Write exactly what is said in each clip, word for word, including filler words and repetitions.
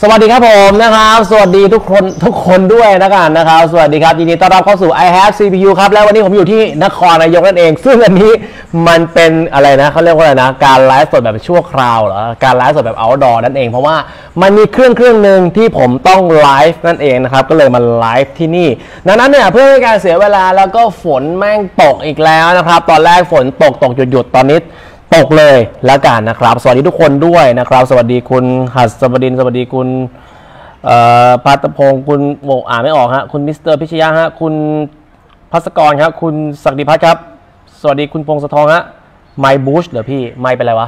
สวัสดีครับผมนะครับสวัสดีทุกคนทุกคนด้วยนะกันนะครับสวัสดีครับยินดีต้อนรับเข้าสู่ I Have ซี พี ยู ครับแล้ววันนี้ผมอยู่ที่นครนายกนั่นเองซึ่งอันนี้มันเป็นอะไรนะเขาเรียกว่าอะไรนะการไลฟ์สดแบบชั่วคราวเหรอการไลฟ์สดแบบ outdoor นั่นเองเพราะว่ามันมีเครื่องเครื่องหนึ่งที่ผมต้องไลฟ์นั่นเองนะครับก็เลยมาไลฟ์ที่นี่ดังนั้นเนี่ยเพื่อไม่ให้การเสียเวลาแล้วก็ฝนแม่งตกอีกแล้วนะครับตอนแรกฝนตกตกหยุดหยุดตอนนี้ตกเลยแล้วกันนะครับสวัสดีทุกคนด้วยนะครับสวัสดีคุณหัสบดินสวัสดีคุณพัฒพงศ์คุณโมอ่านไม่ออกฮะคุณมิสเตอร์พิชยะฮะคุณพัศกรครับคุณศักดิพัฒน์ครับสวัสดีคุณพงศธรฮะไมค์บูชเหรอพี่ไมค์เป็นไรวะ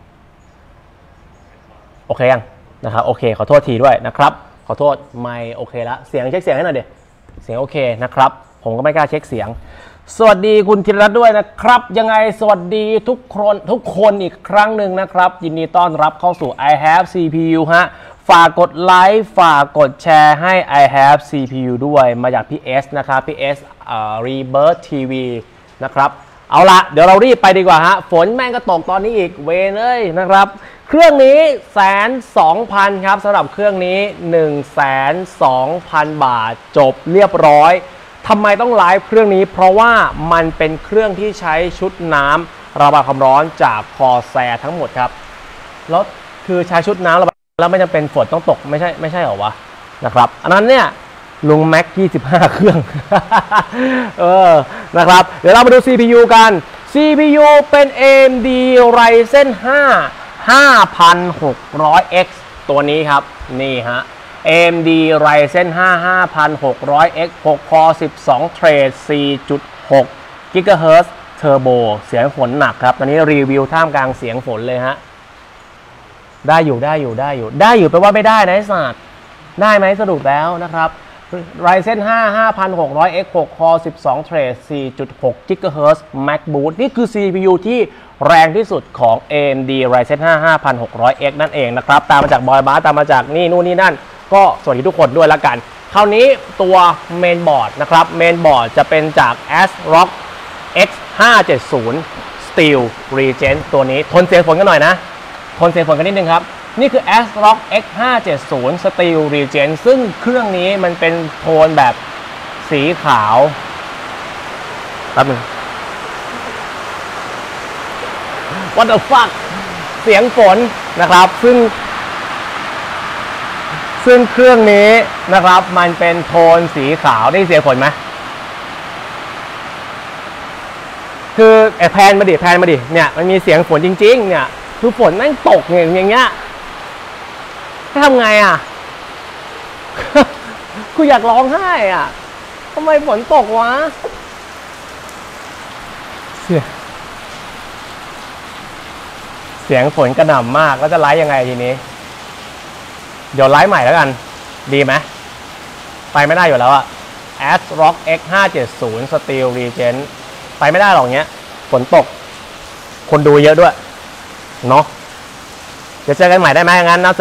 โอเคยังนะครับโอเคขอโทษทีด้วยนะครับขอโทษไมค์โอเคแล้วเสียงเช็คเสียงให้หน่อยเดี๋ยวเสียงโอเคนะครับผมก็ไม่กล้าเช็คเสียงสวัสดีคุณธีรรัตน์ด้วยนะครับยังไงสวัสดีทุกคนทุกคนอีกครั้งหนึ่งนะครับยินดีต้อนรับเข้าสู่ I Have ซี พี ยู ฮะฝากกดไลค์ฝากกดแชร์ให้ I Have ซี พี ยู ด้วยมาจากพี่เอสนะครับพี่เอสอ่า Rebirth ที วี นะครับเอาละเดี๋ยวเรารีบไปดีกว่าฮะฝนแม่งก็ตกตอนนี้อีกเวนเลยนะครับเครื่องนี้แสนสองพันครับสำหรับเครื่องนี้หนึ่งแสนสองพันบาทจบเรียบร้อยทำไมต้องไลฟ์เครื่องนี้เพราะว่ามันเป็นเครื่องที่ใช้ชุดน้ำระบายความร้อนจากคอแซทั้งหมดครับแล้วคือใช้ชุดน้ำระบายแล้วไม่จำเป็นฝนต้องตกไม่ใช่ไม่ใช่หรอวะนะครับอันนั้นเนี่ยลุงแม็กยี่สิบห้าเครื่อง เออนะครับเดี๋ยวเรามาดู ซี พี ยู กัน ซี พี ยู เป็น เอ็ม ดี Ryzen ห้า ห้าพันหกร้อยเอ็กซ์ ตัวนี้ครับนี่ฮะ เอ็ม ดี Ryzen ห้า ห้าพันหกร้อยเอ็กซ์ หก คอร์ สิบสอง เทรด สี่จุดหก กิกะเฮิรตซ์ เทอร์โบเสียงฝนหนักครับตอนนี้รีวิวท่ามกลางเสียงฝนเลยฮะได้อยู่ได้อยู่ได้อยู่ได้อยู่แปลว่าไม่ได้นะไอ้สัตว์ได้ไหมสรุปแล้วนะครับ Ryzen ห้า ห้าพันหกร้อยเอ็กซ์ หก คอร์ สิบสอง เทรด สี่จุดหก กิกะเฮิรตซ์ Max Boost นี่คือ ซี พี ยู ที่แรงที่สุดของ เอ็ม ดี Ryzen ห้า ห้าพันหกร้อยเอ็กซ์ นั่นเองนะครับตามมาจากบอยบาร์ตามมาจากนี่นู่นนี่นั่นก็สวัสดีทุกคนด้วยละกันคราวนี้ตัวเมนบอร์ดนะครับเมนบอร์ดจะเป็นจาก ASRock เอ็กซ์ ห้าเจ็ดศูนย์ Steel Regent ตัวนี้ทนเสียงฝนกันหน่อยนะทนเสียงฝนกันนิดนึงครับนี่คือ ASRock เอ็กซ์ ห้าเจ็ดศูนย์ Steel Regent ซึ่งเครื่องนี้มันเป็นโทนแบบสีขาวแป๊บนึง What the fuck เสียงฝนนะครับซึ่งซึ่งเครื่องนี้นะครับมันเป็นโทนสีขาวได้เสียงฝนไหมคือแอบแพนมาดิแพนมาดิเนี่ยมันมีเสียงฝนจริงๆเนี่ยคือฝนแม่งตกอย่างเงี้ยให้ทำไงอ่ะ กูอยากร้องไห้อ่ะทำไมฝนตกวะเสียงเสียงฝนกระหน่ำมากแล้วจะไลฟ์ยังไงทีนี้เดี๋ยวไลฟ์ใหม่แล้วกันดีไหมไปไม่ได้อยู่แล้วอะ ASRock เอ็กซ์ ห้าเจ็ดศูนย์ Steel Regent ไปไม่ได้หรอกเงี้ยฝนตกคนดูเยอะด้วยเนาะเดี๋ยวเจอกันใหม่ได้ไหมงั้นนะ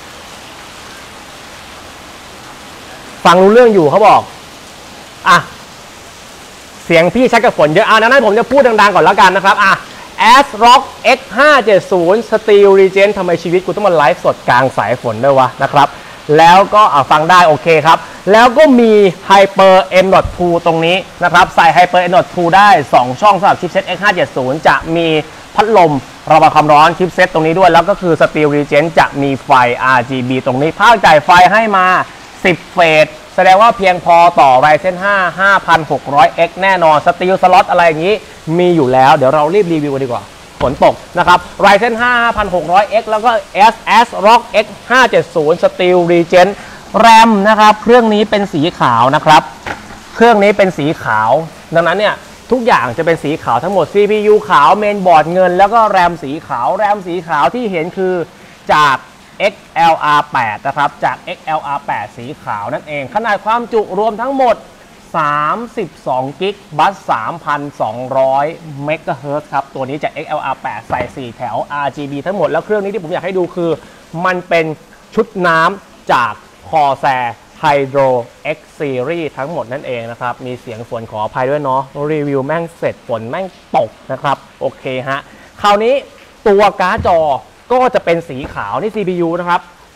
ฟังรู้เรื่องอยู่เขาบอกอ่ะเสียงพี่ชัดกับฝนเยอะอ่ะนั้นผมจะพูดดังๆก่อนแล้วกันนะครับอ่ะ ASRock เอ็กซ์ ห้าเจ็ดศูนย์ Steel Regent ทำไมชีวิตกูต้องมาไลฟ์สดกลางสายฝนด้วยวะนะครับแล้วก็ฟังได้โอเคครับแล้วก็มี Hyper เอ็ม ดอท ทู ตรงนี้นะครับใส่ Hyper เอ็ม ดอท ทู ได้สองช่องสำหรับชิปเซ็ต เอ็กซ์ ห้าเจ็ดศูนย์ จะมีพัดลมระบายความร้อนชิปเซ็ตตรงนี้ด้วยแล้วก็คือ Steel Regent จะมีไฟ อาร์ จี บี ตรงนี้ภาคจ่ายไฟให้มาสิบเฟสแสดงว่าเพียงพอต่อ Ryzen ห้า ห้าพันหกร้อยเอ็กซ์ แน่นอน Steel Slot อะไรอย่างนี้มีอยู่แล้วเดี๋ยวเรารีบรีวิวกันดีกว่าฝนตกนะครับ Ryzen ห้า ห้าพันหกร้อยเอ็กซ์ แล้วก็ ASRock เอ็กซ์ ห้าเจ็ดศูนย์ Steel Regent แรมนะครับเครื่องนี้เป็นสีขาวนะครับเครื่องนี้เป็นสีขาวดังนั้นเนี่ยทุกอย่างจะเป็นสีขาวทั้งหมด ซี พี ยู ขาวเมนบอร์ดเงินแล้วก็แรมสีขาวแรมสีขาวที่เห็นคือจาก เอ็กซ์ แอล อาร์ แปด นะครับจาก เอ็กซ์ แอล อาร์ แปด สีขาวนั่นเองขนาดความจุรวมทั้งหมดสามสิบสองกิกบัส สามพันสองร้อยเมกะเฮิรตซ์ครับตัวนี้จาก เอ็กซ์ แอล อาร์ แปด ใส่สี่แถว อาร์ จี บี ทั้งหมดแล้วเครื่องนี้ที่ผมอยากให้ดูคือมันเป็นชุดน้ำจาก Corsair Hydro X Series ทั้งหมดนั่นเองนะครับมีเสียงฝนขออภัยด้วยเนาะรีวิวแม่งเสร็จฝนแม่งตกนะครับโอเคฮะคราวนี้ตัวการ์ดจอก็จะเป็นสีขาวนี่ ซี พี ยู นะครับ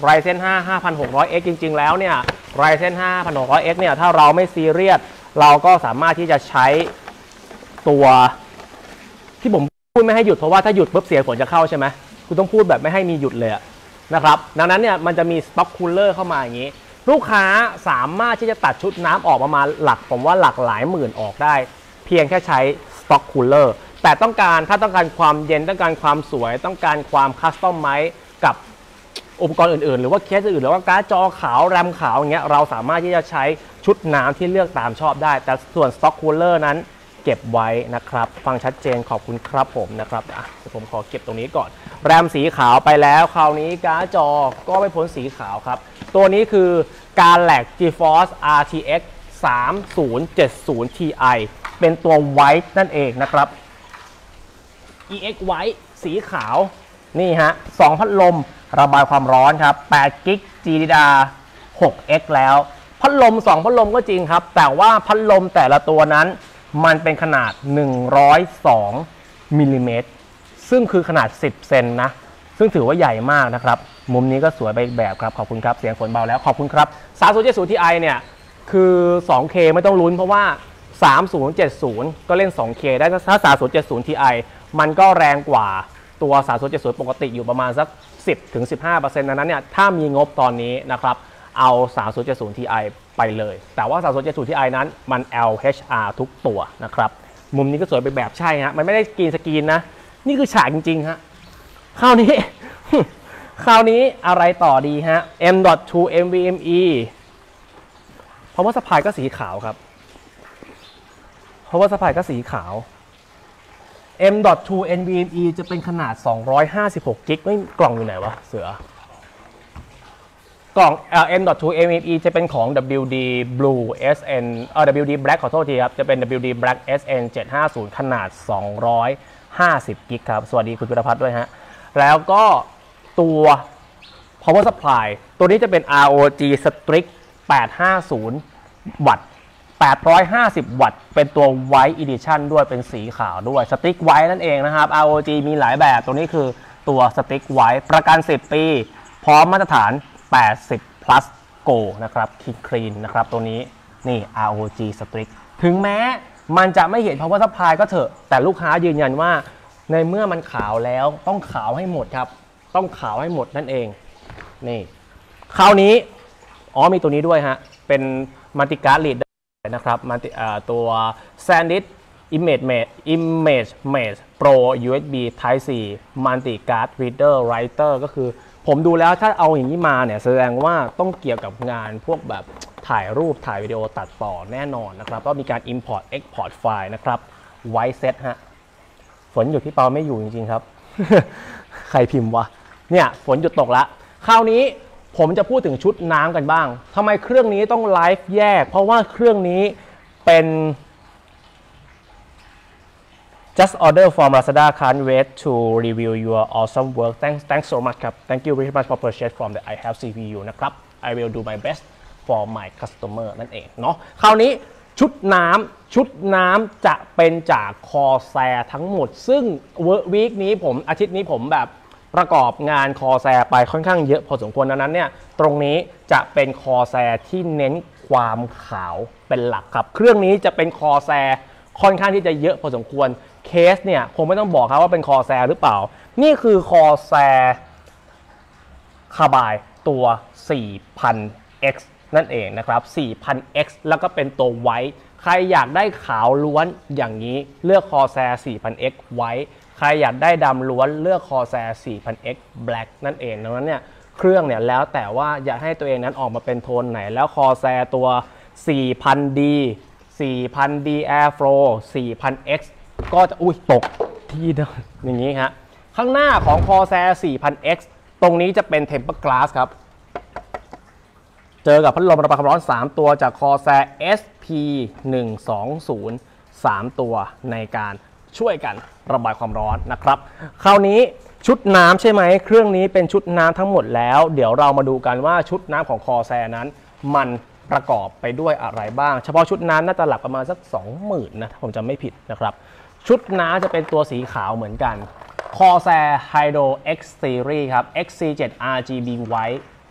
Ryzen ห้า ห้าพันหกร้อยเอ็กซ์ จริงๆแล้วเนี่ย Ryzen ห้า ห้าพันหกร้อยเอ็กซ์ เนี่ยถ้าเราไม่ซีเรียสเราก็สามารถที่จะใช้ตัวที่ผมพูดไม่ให้หยุดเพราะว่าถ้าหยุดปุ๊บเสียงฝนจะเข้าใช่ไหมคุณต้องพูดแบบไม่ให้มีหยุดเลยนะครับดังนั้นเนี่ยมันจะมีสต็อกคูลเลอร์เข้ามาอย่างนี้ลูกค้าสามารถที่จะตัดชุดน้ำออกประมาณหลักผมว่าหลักหลายหมื่นออกได้เพียงแค่ใช้สต็อกคูลเลอร์แต่ต้องการถ้าต้องการความเย็นต้องการความสวยต้องการความคัสตอมไมซ์กับอุปกรณ์อื่นๆหรือว่าเคสอื่นหรือว่าการ์ดจอขาวแรมขาวอย่างเงี้ยเราสามารถที่จะใช้ชุดน้ำที่เลือกตามชอบได้แต่ส่วนสต็อกคูลเลอร์นั้นเก็บไว้นะครับฟังชัดเจนขอบคุณครับผมนะครับอ่ะผมขอเก็บตรงนี้ก่อนแรมสีขาวไปแล้วคราวนี้การ์ดจอก็ไม่พ้นสีขาวครับตัวนี้คือการแลก GeForce อาร์ ที เอ็กซ์ สามศูนย์เจ็ดศูนย์ ที ไอ เป็นตัว White นั่นเองนะครับ อี เอ็กซ์ White สีขาวนี่ฮะสองพัดลมระบายความร้อนครับแปดกิก จี ดี ดี อาร์ หกเอ็กซ์ แล้วพัดลมสองพัดลมก็จริงครับแต่ว่าพัดลมแต่ละตัวนั้นมันเป็นขนาดหนึ่งร้อยสองมิลลิเมตรซึ่งคือขนาดสิบเซนนะซึ่งถือว่าใหญ่มากนะครับมุมนี้ก็สวยไปอีกแบบครับขอบคุณครับเสียงฝนเบาแล้วขอบคุณครับสามศูนย์เจ็ดศูนย์ ที ไอ เนี่ยคือ สองเค ไม่ต้องลุ้นเพราะว่าสามศูนย์เจ็ดศูนย์ก็เล่น สองเค ได้ถ้าสามศูนย์เจ็ดศูนย์ ที ไอ มันก็แรงกว่าตัวสามศูนย์เจ็ดศูนย์ปกติอยู่ประมาณสัก สิบถึงสิบห้าเปอร์เซ็นต์ นั้นเนี่ยถ้ามีงบตอนนี้นะครับเอาสามศูนย์เจ็ดศูนย์ ที ไอ ไปเลยแต่ว่าสามศูนย์เจ็ดศูนย์ ที ไอ นั้นมัน แอล เอช อาร์ ทุกตัวนะครับมุมนี้ก็สวยไปแบบใช่ฮะมันไม่ได้กรีนสกรีนนะนี่คือฉากจริงๆฮะคราวนี้ คราวนี้อะไรต่อดีฮะ เอ็ม ดอท ทู เอ็น วี เอ็ม อี power supply ก็สีขาวครับ power supply ก็สีขาว เอ็ม ดอท ทู เอ็น วี เอ็ม อี จะเป็นขนาดสองร้อยห้าสิบหกกิกไม่กล่องอยู่ไหนวะเสือกล่อง เอ็ม ดอท ทู เอ็น วี เอ็ม อี จะเป็นของ ดับเบิลยู ดี Blue เอส เอ็น เอ่อ ดับเบิลยู ดี Black ขอโทษทีครับจะเป็น ดับเบิลยู ดี Black เอส เอ็น เจ็ดห้าศูนย์ ขนาดสองร้อยห้าสิบกิกครับสวัสดีคุณพิรพัฒน์ด้วยฮะแล้วก็ตัว power supply ตัวนี้จะเป็น อาร์ โอ จี Strix แปดห้าศูนย์ วัตต์แปดร้อยห้าสิบ วัตต์เป็นตัว White Edition ด้วยเป็นสีขาวด้วย Strix White นั่นเองนะครับ อาร์ โอ จี มีหลายแบบตัวนี้คือตัว Strix White ประกันสิบปีพร้อมมาตรฐานแปดสิบ plus go นะครับคลีนนะครับตัวนี้นี่ อาร์ โอ จี Strix ถึงแม้มันจะไม่เห็น power supply ก็เถอะแต่ลูกค้ายืนยันว่าในเมื่อมันขาวแล้วต้องขาวให้หมดครับต้องขาวให้หมดนั่นเองนี่คราวนี้อ๋อมีตัวนี้ด้วยฮะเป็น multi card reader นะครับมันตัว SanDisk Image Mesh Image Mesh Pro ยู เอส บี Type C Multi Card Reader Writer ก็คือผมดูแล้วถ้าเอาอย่างนี้มาเนี่ยแสดงว่าต้องเกี่ยวกับงานพวกแบบถ่ายรูปถ่ายวิดีโอตัดต่อแน่นอนนะครับก็มีการ Import Export ไฟล์นะครับ White Set ฮะฝนหยุดที่เปาไม่อยู่จริงๆครับ ใครพิมพ์วะเนี่ยฝนหยุดตกละคราวนี้ผมจะพูดถึงชุดน้ำกันบ้างทำไมเครื่องนี้ต้องไลฟ์แยกเพราะว่าเครื่องนี้เป็น just order from Lazada can't wait to review your awesome work thanks thanks so much ครับ thank you very much for purchase from the I have ซี พี ยู นะครับ I will do my best for my customer นั่นเองเนาะคราวนี้ชุดน้ำชุดน้ำจะเป็นจากคอแซทั้งหมดซึ่งวีคนี้ผมอาทิตย์นี้ผมแบบประกอบงานคอแซไปค่อนข้างเยอะพอสมควรดังนั้นเนี่ยตรงนี้จะเป็นคอแซที่เน้นความขาวเป็นหลักครับเครื่องนี้จะเป็นคอแซค่อนข้างที่จะเยอะพอสมควรเคสเนี่ยคงไม่ต้องบอกครับว่าเป็นคอแซหรือเปล่านี่คือคอแซคาบายตัว สี่พัน เอ็กซ์ นั่นเองนะครับ สี่พัน เอ็กซ์ แล้วก็เป็นตัวไวท์ใครอยากได้ขาวล้วนอย่างนี้เลือกคอแซ สี่พัน เอ็กซ์ ไวท์ใครอยากได้ดำล้วนเลือกคอแซ สี่พัน เอ็กซ์ Black นั่นเองดังนั้นเนี่ยเครื่องเนี่ยแล้วแต่ว่าอยากให้ตัวเองนั้นออกมาเป็นโทนไหนแล้วคอแซตัว สี่พัน ดี สี่พัน ดี Airflow สี่พัน เอ็กซ์ ก็จะอุ้ยตกที่เดิมอย่างนี้ฮะข้างหน้าของคอแซ สี่พัน เอ็กซ์ ตรงนี้จะเป็น Tempered Glass ครับเจอกับพัดลมระบายความร้อนสามตัวจากคอแซ เอส พี หนึ่งสองศูนย์ สามตัวในการช่วยกันระบายความร้อนนะครับคราวนี้ชุดน้ำใช่ไหมเครื่องนี้เป็นชุดน้ำทั้งหมดแล้วเดี๋ยวเรามาดูกันว่าชุดน้ำของคอแซนั้นมันประกอบไปด้วยอะไรบ้างเฉพาะชุดน้ำน่าจะหลักประมาณสัก สองหมื่น นะถ้าผมจำไม่ผิดนะครับชุดน้ำจะเป็นตัวสีขาวเหมือนกัน Corsair Hydro X Series ครับ เอ็กซ์ ซี เซเว่น อาร์ จี บี White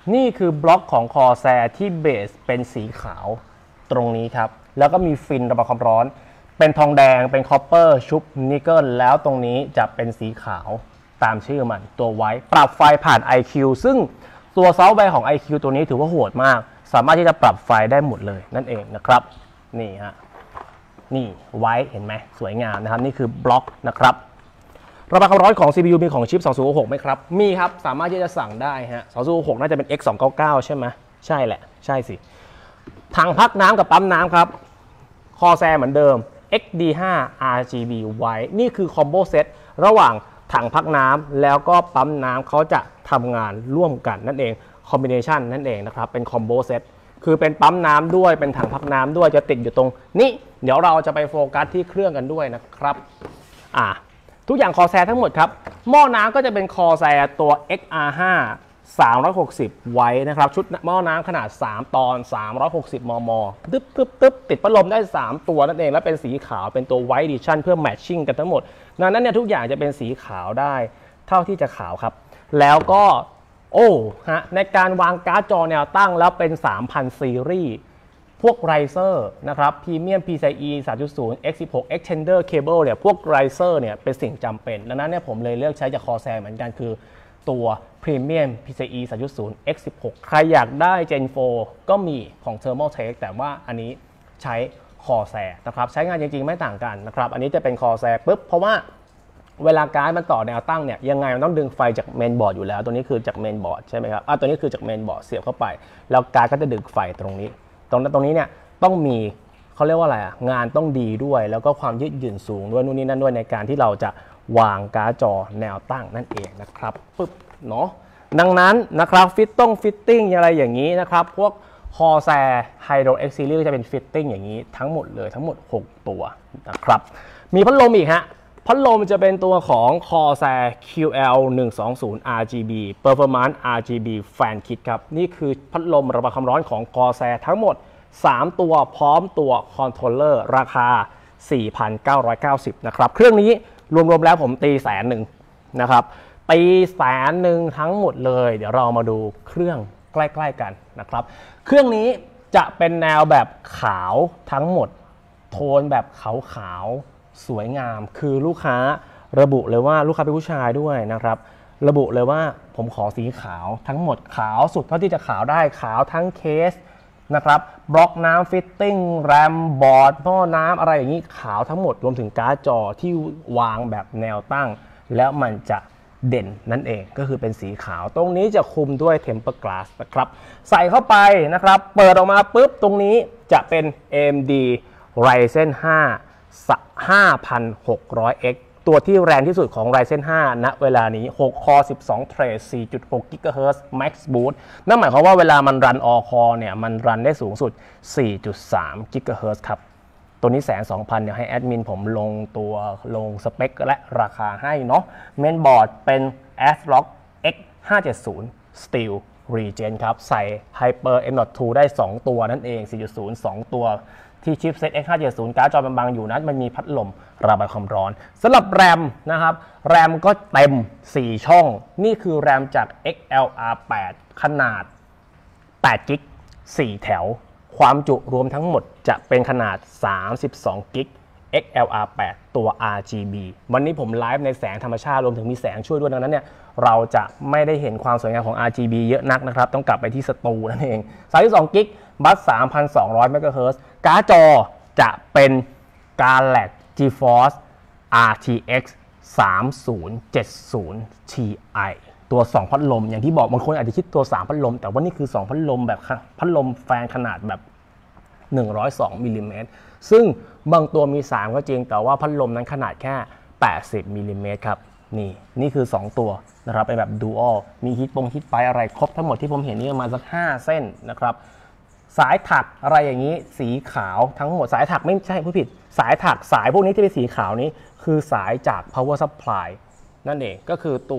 นี่คือบล็อกของคอแซที่เบสเป็นสีขาวตรงนี้ครับแล้วก็มีฟินระบายความร้อนเป็นทองแดงเป็นคอปเปอร์ชุบนิกเกิลแล้วตรงนี้จะเป็นสีขาวตามชื่อมันตัวไว้ปรับไฟผ่าน ไอ คิว ซึ่งตัวซอฟต์แวร์ของ ไอ คิว ตัวนี้ถือว่าโหดมากสามารถที่จะปรับไฟได้หมดเลยนั่นเองนะครับนี่ฮะนี่ไว้เห็นไหมสวยงามนะครับนี่คือบล็อกนะครับระบายความร้อนของ ซี พี ยู มีของชิปสองพันหกไหมครับมีครับสามารถที่จะสั่งได้ฮะสองพันหกน่าจะเป็น เอ็กซ์ สองร้อยเก้าสิบเก้า ใช่ไหมใช่แหละใช่สิถังพักน้ำกับปั๊มน้ำครับคอแซเหมือนเดิม เอ็กซ์ ดี ห้า อาร์ จี บี ไว้นี่คือคอมโบเซตระหว่างถังพักน้ำแล้วก็ปั๊มน้ำเขาจะทำงานร่วมกันนั่นเองคอมบิเนชันนั่นเองนะครับเป็นคอมโบเซตคือเป็นปั๊มน้ำด้วยเป็นถังพักน้ำด้วยจะติดอยู่ตรงนี้เดี๋ยวเราจะไปโฟกัสที่เครื่องกันด้วยนะครับอ่าทุกอย่างคอแซทั้งหมดครับหม้อน้ำก็จะเป็นคอแซตัว เอ็กซ์ อาร์ ห้า สามร้อยหกสิบ ไว้นะครับชุดหม้อน้ำขนาดสามตอนสามร้อยหกสิบ มมตึ๊บตึ๊บตึ๊บติดพัดลมได้สามตัวนั่นเองและเป็นสีขาวเป็นตัวไวท์ดิชั่นเพื่อแมทชิ่งกันทั้งหมดดังนั้นเนี่ยทุกอย่างจะเป็นสีขาวได้เท่าที่จะขาวครับแล้วก็โอ้ฮะในการวางการ์ดจอแนวตั้งแล้วเป็น สามพัน ซีรีส์พวก Riser นะครับ Premium พี ซี อี สามจุดศูนย์ เอ็กซ์ สิบหก Extender Cable เนี่ยพวก Riser เนี่ยเป็นสิ่งจำเป็นดังนั้นเนี่ยผมเลยเลือกใช้จาก Corsair เหมือนกันคือตัว Premium พี ซี อี สามจุดศูนย์ เอ็กซ์ สิบหก ใครอยากได้ Gen โฟร์ ก็มีของ Thermaltake แต่ว่าอันนี้ใช้ Corsair นะครับใช้งานจริงๆไม่ต่างกันนะครับอันนี้จะเป็น Corsair ปุ๊บเพราะว่าเวลาการ์ดมันต่อแนวตั้งเนี่ยยังไงมันต้องดึงไฟจากเมนบอร์ดอยู่แล้วตัวนี้คือจากเมนบอร์ดใช่ไหมครับอ่ะตัวนี้คือจากเมนบอร์ดเสียบเข้าไปแล้วการ์ดก็จะดึงไฟตรงนี้ตรงนั้นตรงนี้เนี่ยต้องมีเขาเรียกว่าอะไรอ่ะงานต้องดีด้วยแล้วก็ความยืดหยุ่นสูงด้วยนู่นนี่นั่นด้วยในการที่เราจะวางการ์ดจอแนวตั้งนั่นเองนะครับปึ๊บเนาะดังนั้นนะครับฟิตต้องฟิตติ้งอะไรอย่างนี้นะครับพวก Corsair Hydro X Series จะเป็นฟิตติ้งอย่างนี้ทั้งหมดเลยทั้งหมดหกตัวนะครับมีพัดลมอีกฮะพัดลมจะเป็นตัวของ Corsair คิว แอล หนึ่งสองศูนย์ อาร์ จี บี Performance อาร์ จี บี Fan Kit ครับนี่คือพัดลมระบายความร้อนของ Corsair ทั้งหมดสามตัวพร้อมตัวคอนโทรลเลอร์ราคา สี่พันเก้าร้อยเก้าสิบ นะครับเครื่องนี้รวมๆแล้วผมตีแสนหนึ่งนะครับตีแสนหนึ่งทั้งหมดเลยเดี๋ยวเรามาดูเครื่องใกล้ๆกันนะครับเครื่องนี้จะเป็นแนวแบบขาวทั้งหมดโทนแบบขาวๆสวยงามคือลูกค้าระบุเลยว่าลูกค้าเป็นผู้ชายด้วยนะครับระบุเลยว่าผมขอสีขาวทั้งหมดขาวสุดเท่าที่จะขาวได้ขาวทั้งเคสนะครับบล็อกน้ำฟิตติ้งแรมบอร์ดหม้อน้ำอะไรอย่างนี้ขาวทั้งหมดรวมถึงการ์ดจอที่วางแบบแนวตั้งแล้วมันจะเด่นนั่นเองก็คือเป็นสีขาวตรงนี้จะคุมด้วย Tempered Glass นะครับใส่เข้าไปนะครับเปิดออกมาปุ๊บตรงนี้จะเป็น เอ เอ็ม ดี Ryzen ห้า ห้าพันหกร้อยเอ็กซ์ ตัวที่แรงที่สุดของ Ryzen ห้า ณ เวลานี้หกคอสิบสองเทรด สี่จุดหก กิกะเฮิรตซ์ Max Boost นั่นหมายความว่าเวลามันรัน all core เนี่ยมันรันได้สูงสุด สี่จุดสาม กิกะเฮิรตซ์ ครับตัวนี้แสนสองพันเดี๋ยวให้แอดมินผมลงตัวลงสเปคและราคาให้เนาะเมนบอร์ดเป็น ASRock เอ็กซ์ ห้าเจ็ดศูนย์ Steel Regen ครับใส่ Hyper เอ็ม ดอท ทู ได้สองตัวนั่นเอง สี่จุดศูนย์ สองตัวที่ชิปเซ็ต เอ็กซ์ ห้าเจ็ดศูนย์ การ์ดจอมันบางอยู่นั้นมันมีพัดลมระบายความร้อนสำหรับแรมนะครับแรมก็เต็มสี่ช่องนี่คือแรมจาก เอ็กซ์ แอล อาร์ แปด ขนาดแปดกิกสี่แถวความจุรวมทั้งหมดจะเป็นขนาดสามสิบสองกิก เอ็กซ์ แอล อาร์ แปด ตัว อาร์ จี บี วันนี้ผมไลฟ์ในแสงธรรมชาติรวมถึงมีแสงช่วยด้วยดังนั้นเนี่ยเราจะไม่ได้เห็นความสวยงามของ อาร์ จี บี เยอะนักนะครับต้องกลับไปที่สตูนั่นเองสามสิบสองกิกบัส สามพันสองร้อย เมกะเฮิรตซ์ การ์ดจอจะเป็น Galaxy GeForce อาร์ ที เอ็กซ์ สามศูนย์เจ็ดศูนย์ ที ไอ ตัวสองพัดลมอย่างที่บอกบางคนอาจจะคิดตัวสามพัดลมแต่ว่านี่คือสองพัดลมแบบพัดลมแฟนขนาดแบบหนึ่งร้อยสองมิลลิเมตรซึ่งบางตัวมีสามก็จริงแต่ว่าพัดลมนั้นขนาดแค่แปดสิบมิลลิเมตรครับนี่นี่คือสองตัวนะครับเป็นแบบดูอัลมีฮีทปงฮีทไปอะไรครบทั้งหมดที่ผมเห็นนี่ประมาณสักห้าเส้นนะครับสายถักอะไรอย่างนี้สีขาวทั้งหมดสายถักไม่ใช่ผู้ผิดสายถักสายพวกนี้ที่เป็นสีขาวนี้คือสายจาก power supply นั่นเองก็คือตัว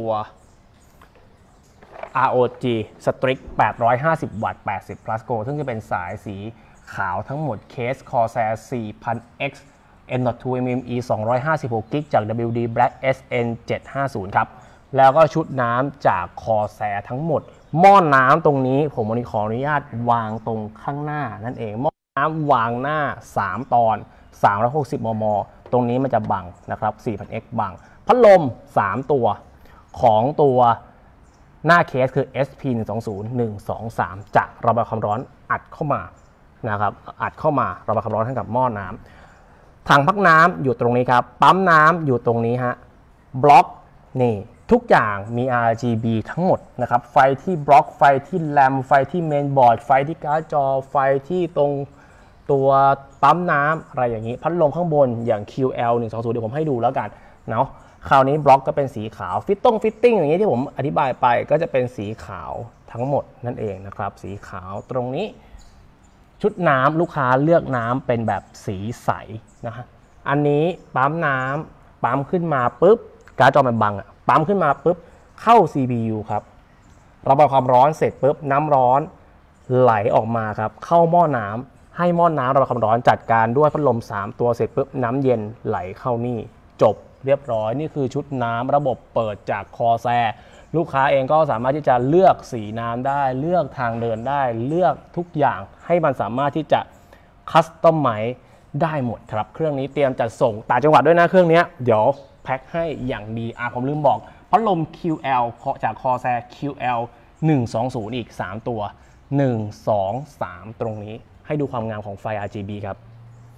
อาร์ โอ จี Strix แปดร้อยห้าสิบ วัตต์ แปดสิบ plus go ซึ่งจะเป็นสายสีขาวทั้งหมดเคส Corsair สี่ ศูนย์ ศูนย์ เอ็กซ์ เอ็ม ดอท ทู เอ็ม เอ็ม อี สองร้อยห้าสิบหก กิก จาก ดับเบิลยู ดี Black เอส เอ็น เจ็ดห้าศูนย์ ครับแล้วก็ชุดน้ำจากคอแซทั้งหมดหม้อน้ำตรงนี้ผมขออนุญาตวางตรงข้างหน้านั่นเองหม้อน้ำวางหน้าสามตอนสามร้อยหกสิบมมตรงนี้มันจะบังนะครับ สี่พันเอ็กซ์ บังพัดลมสามตัวของตัวหน้าเคสคือ เอส พี หนึ่ง สอง ศูนย์ หนึ่ง สอง สาม จะระบายความร้อนอัดเข้ามานะครับอัดเข้ามาระบายความร้อนให้กับหม้อน้ำถังพักน้ำอยู่ตรงนี้ครับปั๊มน้ำอยู่ตรงนี้ฮะบล็อกนี่ทุกอย่างมี อาร์ จี บี ทั้งหมดนะครับไฟที่บล็อกไฟที่แรมไฟที่เมนบอร์ดไฟที่การ์ดจอไฟที่ตรงตัวปั๊มน้ำอะไรอย่างนี้พัดลมข้างบนอย่าง คิว แอล หนึ่ง สอง ศูนย์ เดี๋ยวผมให้ดูแล้วกันเนาะคราวนี้บล็อกก็เป็นสีขาวฟิตติ้งฟิตติ้งอย่างนี้ที่ผมอธิบายไปก็จะเป็นสีขาวทั้งหมดนั่นเองนะครับสีขาวตรงนี้ชุดน้ำลูกค้าเลือกน้ำเป็นแบบสีใสนะฮะอันนี้ปั๊มน้ำปั๊มขึ้นมาปุ๊บการ์ดจอมันบังอะปั๊มขึ้นมาปุ๊บเข้า ซี พี ยู ครับระบายความร้อนเสร็จปุ๊บน้ำร้อนไหลออกมาครับเข้าหม้อน้ำให้หม้อน้ำระบายความร้อนจัดการด้วยพัดลมสามตัวเสร็จปุ๊บน้ำเย็นไหลเข้านี่จบเรียบร้อยนี่คือชุดน้ำระบบเปิดจากคอแซลูกค้าเองก็สามารถที่จะเลือกสีน้ำได้เลือกทางเดินได้เลือกทุกอย่างให้มันสามารถที่จะคัสตอมไมซ์ได้หมดครับเครื่องนี้เตรียมจัดส่งต่างจังหวัดด้วยนะเครื่องนี้เดี๋ยวแพ็คให้อย่างดีอ่ะผมลืมบอกพัดลม คิว แอล จากคอแซ คิว แอล หนึ่ง สอง ศูนย์ อีกสามตัวหนึ่ง สอง สามตรงนี้ให้ดูความงามของไฟ อาร์ จี บี ครับ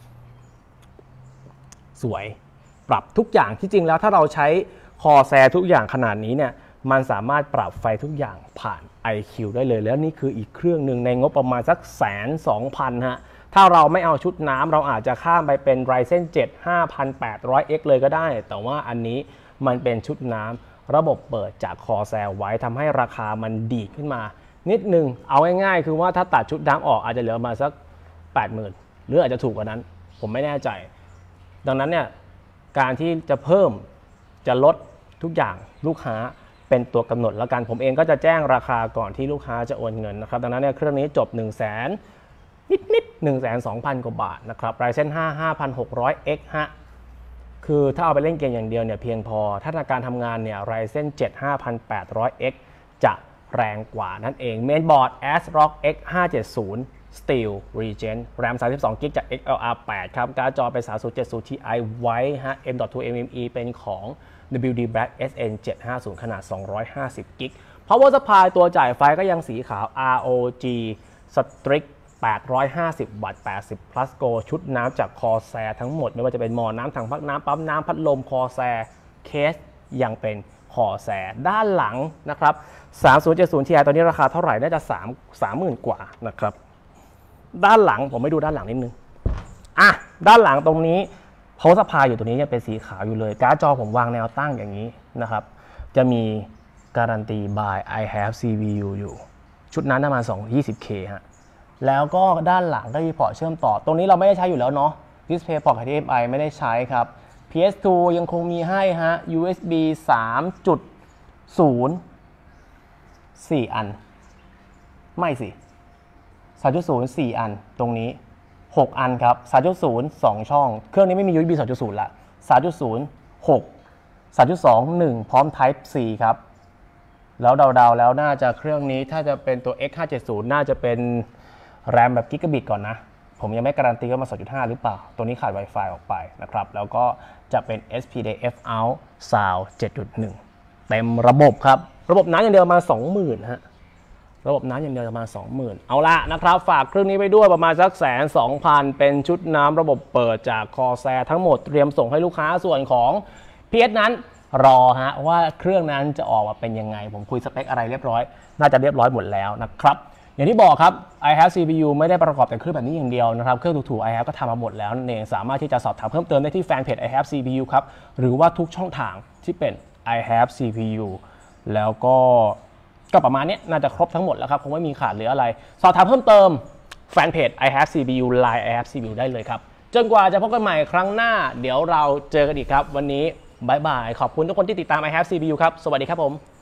สวยปรับทุกอย่างที่จริงแล้วถ้าเราใช้คอแซทุกอย่างขนาดนี้เนี่ยมันสามารถปรับไฟทุกอย่างผ่าน ไอ คิว ได้เลยแล้วนี่คืออีกเครื่องหนึ่งในงบประมาณสักแสนสองพันฮะถ้าเราไม่เอาชุดน้ำเราอาจจะข้ามไปเป็น Ryzen เจ็ด ห้าพันแปดร้อยเอ็กซ์ เลยก็ได้แต่ว่าอันนี้มันเป็นชุดน้ำระบบเปิดจากคอแซไว้ทำให้ราคามันดีขึ้นมานิดนึงเอาง่ายๆคือว่าถ้าตัดชุดน้ำออกอาจจะเหลือมาสัก แปดหมื่น หรืออาจจะถูกกว่านั้นผมไม่แน่ใจดังนั้นเนี่ยการที่จะเพิ่มจะลดทุกอย่างลูกค้าเป็นตัวกำหนดแล้วกันผมเองก็จะแจ้งราคาก่อนที่ลูกค้าจะโอนเงินนะครับดังนั้นเนี่ยเครื่องนี้จบ หนึ่งแสน นิดๆ หนึ่งแสนสองพัน กว่าบาทนะครับ Ryzen ห้า ห้าพันหกร้อยเอ็กซ์ ฮะคือถ้าเอาไปเล่นเกมอย่างเดียวเนี่ยเพียงพอถ้าในการทำงานเนี่ย Ryzen เจ็ด ห้าพันแปดร้อยเอ็กซ์ จะแรงกว่านั่นเองเมนบอร์ด ASRock เอ็กซ์ ห้าเจ็ดศูนย์ Steel Regen RAM สามสิบสองกิกะจาก เอ็กซ์ แอล อาร์ แปด ครับการ์ดจอเป็น สามศูนย์เจ็ดศูนย์ ที ไอ ไว้ฮะ เอ็ม ดอท ทู เอ็ม เอ็ม อี เป็นของ ดับเบิลยู ดี Black เอส เอ็น เจ็ดห้าศูนย์ ขนาดสองร้อยห้าสิบกิก Power Supply ตัวจ่ายไฟก็ยังสีขาว อาร์ โอ จี Strict แปดร้อยห้าสิบ วัตต์ แปดสิบ plus go ชุดน้ำจากคอแซทั้งหมดไม่ว่าจะเป็นหม้อน้ำถังพักน้ำปั๊มน้ำพัดลมคอแซเคสยังเป็นคอแซด้านหลังนะครับสามศูนย์เจ็ดศูนย์ ที ไอ ตอนนี้ราคาเท่าไหร่น่าจะ3 สามหมื่นกว่านะครับด้านหลังผมไม่ดูด้านหลังนิดนึงอ่ะด้านหลังตรงนี้ Power Supply อยู่ตรงนี้ยังเป็นสีขาวอยู่เลยการ์ดจอผมวางแนวตั้งอย่างนี้นะครับจะมีการันตี by I have ซี พี ยู อยู่ชุดนั้นประมาณสองร้อยยี่สิบเค ฮะแล้วก็ด้านหลังก็มีพอร์ตเชื่อมต่อตรงนี้เราไม่ได้ใช้อยู่แล้วเนาะ Display Port ไอ ดี เอ็ม ไอ ไม่ได้ใช้ครับ พี เอส ทู ยังคงมีให้ฮะ ยู เอส บี สามจุดศูนย์ สี่ อันไม่สิ สามจุดศูนย์ สี่ อันตรงนี้หกอันครับ สามจุดศูนย์ สอง ช่องเครื่องนี้ไม่มี ยู เอส บี สามจุดศูนย์ ละ สามจุดศูนย์ หก สามจุดสอง หนึ่ง พร้อม Type C ครับแล้วเดาๆแล้วน่าจะเครื่องนี้ถ้าจะเป็นตัว เอ็กซ์ ห้าเจ็ดศูนย์ น่าจะเป็นแรมแบบกิกะบิตก่อนนะผมยังไม่การันตีว่ามา สองจุดห้า หรือเปล่าตัวนี้ขาด Wi-Fi ออกไปนะครับแล้วก็จะเป็น เอส พี ดี เอฟ Out Sound เจ็ดจุดหนึ่ง เต็มระบบครับระบบน้ำอย่างเดียวมา สองหมื่น ฮะระบบน้ำอย่างเดียวประมาณ สองหมื่น เอาละนะครับฝากเครื่องนี้ไปด้วยประมาณสักแสนสองพันเป็นชุดน้ำระบบเปิดจากคอแซทั้งหมดเตรียมส่งให้ลูกค้าส่วนของ พี เอส นั้นรอฮะว่าเครื่องนั้นจะออกมาเป็นยังไงผมคุยสเปคอะไรเรียบร้อยน่าจะเรียบร้อยหมดแล้วนะครับอย่างที่บอกครับ I have ซี พี ยู ไม่ได้ประกอบแต่เครื่องแบบนี้อย่างเดียวนะครับเครื่องถูกๆ I have ก็ทำมาหมดแล้วนั่นเองสามารถที่จะสอบถามเพิ่มเติมได้ที่แฟนเพจ I have ซี พี ยู ครับหรือว่าทุกช่องทางที่เป็น I have ซี พี ยู แล้วก็ก็ประมาณนี้น่าจะครบทั้งหมดแล้วครับคงไม่มีขาดเหลืออะไรสอบถามเพิ่มเติมแฟนเพจ I have ซี พี ยู ไลน์ I have ซี พี ยู ได้เลยครับจนกว่าจะพบกันใหม่ครั้งหน้าเดี๋ยวเราเจอกันอีกครับวันนี้บายบายขอบคุณทุกคนที่ติดตาม I have ซี พี ยู ครับสวัสดีครับผม